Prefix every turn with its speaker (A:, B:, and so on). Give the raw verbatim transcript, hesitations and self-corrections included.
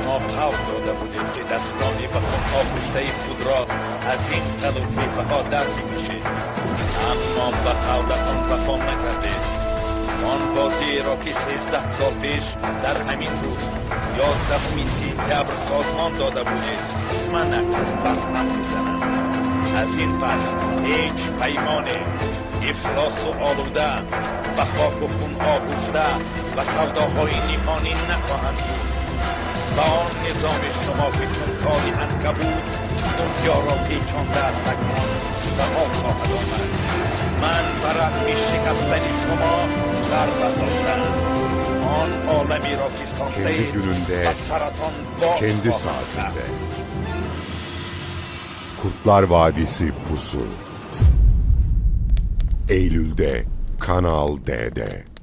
A: شما پاو داده بودید که دستانی و خونها پشته خود را از این تل و تیپه ها در میکشید، اما به قولتان وفا نکردید. آن بازی را که سیزده سال پیش در همین روز یازدهمین سپتامبر سازمان داده بودید، من نکرد بر هم میزنم. از این پس هیچ پیمانه افلاس و آلوده و خاک و خون آغوشته و سوداهای نهانی نخواهند بود. و آن نظام شما که چون کاری عنکبوت دنیا را پیچانده از تکان و آب خواهد آمد. من برای شکستن شما سر برداشتم. آن عالمی را که ساخته
B: kendi gününde, kendi saatinde. Kurtlar Vadisi Pusu. Eylül'de Kanal D'de.